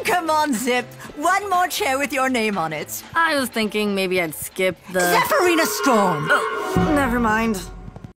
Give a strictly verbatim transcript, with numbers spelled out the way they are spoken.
Come on, Zipp. One more chair with your name on it. I was thinking maybe I'd skip the... Zephyrina Storm! Oh, never mind.